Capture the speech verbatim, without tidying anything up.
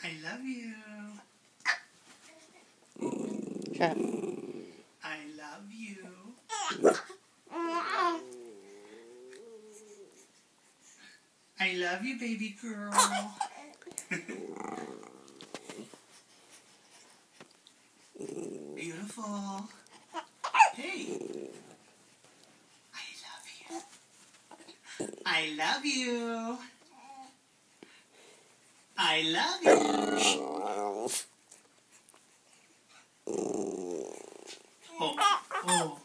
I love you. Shut up. I love you. I love you, baby girl. Beautiful. Hey. I love you. I love you. I love you. Oh, oh.